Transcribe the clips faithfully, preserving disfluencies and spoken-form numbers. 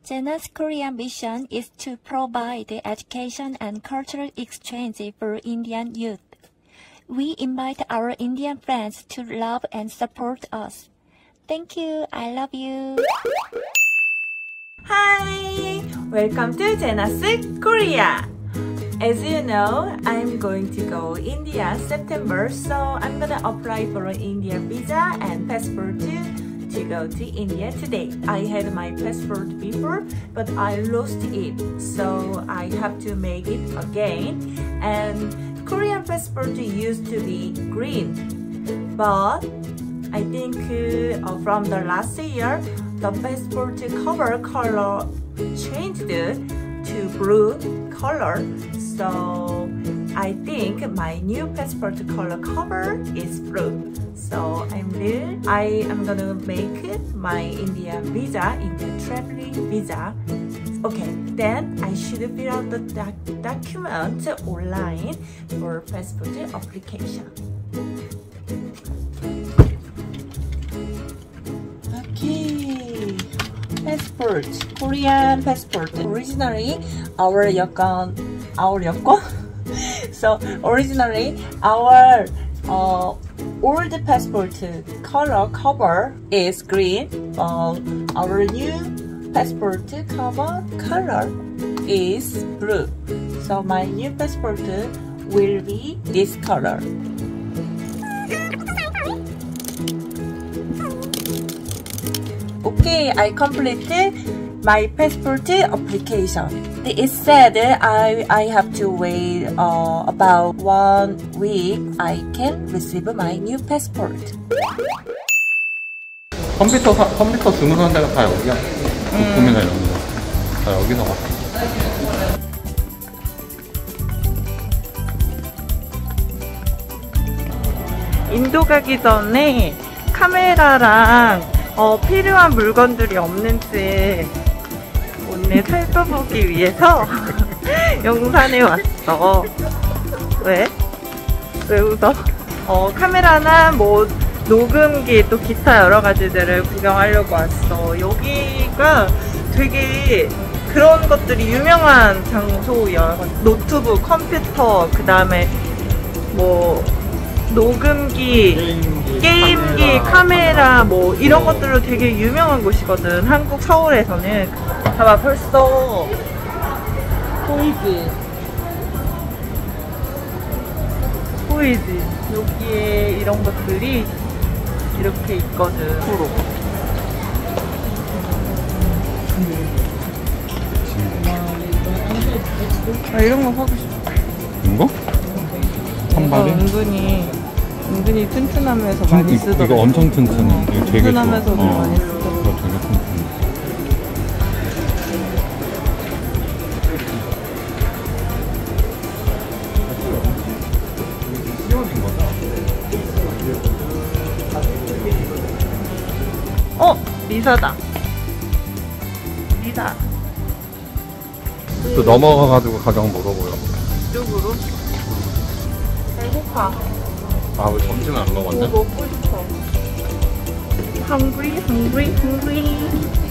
Jena's Korean mission is to provide education and cultural exchange for Indian youth. We invite our Indian friends to love and support us. Thank you. I love you. Hi! Welcome to Jena's Korea. As you know, I'm going to go India September, so I'm gonna apply for an Indian visa and passport to, to go to India today. I had my passport before, but I lost it, so I have to make it again. And Korean passport used to be green, but I think uh, from the last year, the passport cover color changed to blue color. So I think my new passport color cover is blue. So I'm really, I am gonna make my India visa into traveling visa. Okay, then I should fill out the doc document online for passport application. Okay, passport, Korean passport. Originally, our 여권, our 여권. So originally, our uh, old passport color cover is green. Uh, our new passport cover color is blue. So my new passport will be this color. Okay, I completed my passport application. It said I, I have to wait uh, about one week. I can receive my new passport. 컴퓨터 사, 컴퓨터 주문하는 데가 다 여기야. 부품이나 이런 거. 다 여기서 가. 인도 가기 전에 카메라랑 어, 필요한 물건들이 없는지 오늘 살펴보기 위해서 용산에 왔어. 왜? 왜 웃어? 어, 카메라나 뭐 녹음기 또 기타 여러 가지들을 구경하려고 왔어. 여기가 되게 그런 것들이 유명한 장소야. 노트북, 컴퓨터, 그 다음에 뭐 녹음기, 게임기, 게임기 카메라. 카메라 뭐 이런 것들로 되게 유명한 곳이거든. 한국 서울에서는. 봐봐, 벌써 보이지? 보이지? 여기에 이런 것들이 이렇게 있거든. 프로. 아, 이런 거 사고 싶어. 이거? 한 발에? 은근히 은근히 튼튼하면서 많이 이거, 쓰더라고. 이거 엄청 튼튼해. 이거 되게 좋아. 튼튼하면서도 어, 많이 쓰더라고. 이거 되게 튼튼해. 어! 리사다. 리사. 또 넘어가가지고 가격 물어보려. 이쪽으로? 배고파. 아, 왜 점심을 안 먹었냐? 뭐 먹고 싶어. Hungry, hungry, hungry.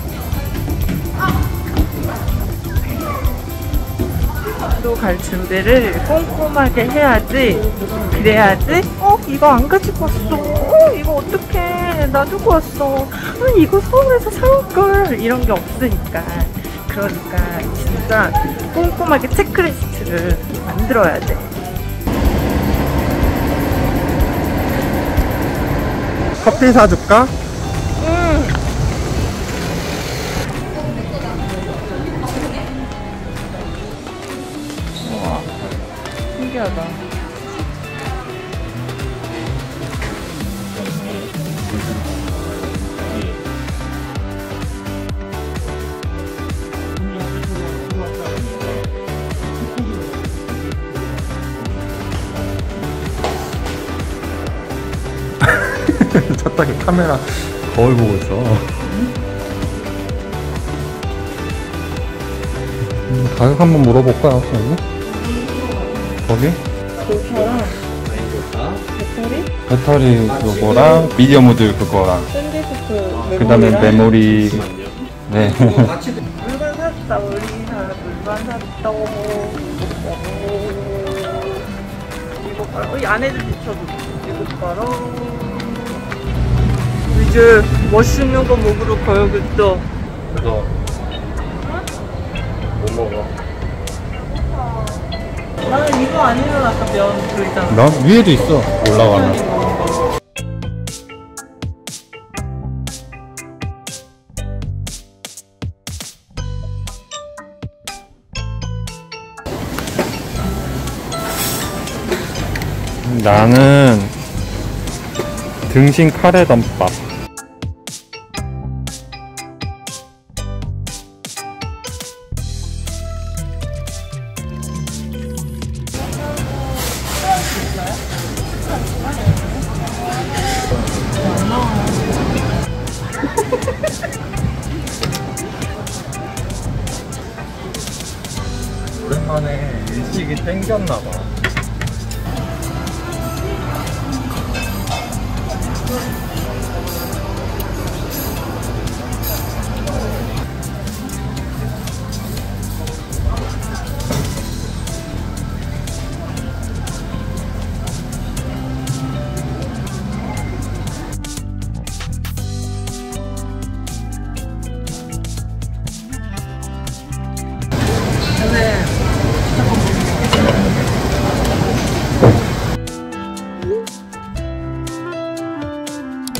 또 갈 준비를 꼼꼼하게 해야지. 그래야지. 어? 이거 안 가지고 왔어. 어? 이거 어떡해. 놔두고 왔어. 어, 이거 서울에서 사올걸. 이런 게 없으니까. 그러니까 진짜 꼼꼼하게 체크리스트를 만들어야 돼. 커피 사줄까? 응. 우와, 신기하다. 차딱이 카메라 거울 보고 있어. 음, 가격 한번 물어볼까요? 여기? 거기? 그거랑 배터리? 배터리 그거랑 미디엄 우드 그거랑 샌드위치 그 다음에 메모리. 네. 물건 물만 샀다. 이거 봐라. 어, 이 안에도 비춰도 이거 봐라. 이제 맛있는 거 먹으러 가야겠다. 그래서 뭐 먹어? 나는 이거 아니면 아까 면 그거 있잖아. 면 위에도 있어. 올라가면. 나는 등심 카레 덮밥. 오랜만에 일식이 땡겼나봐.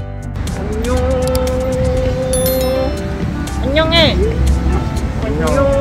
안녕. 안녕해. 안녕.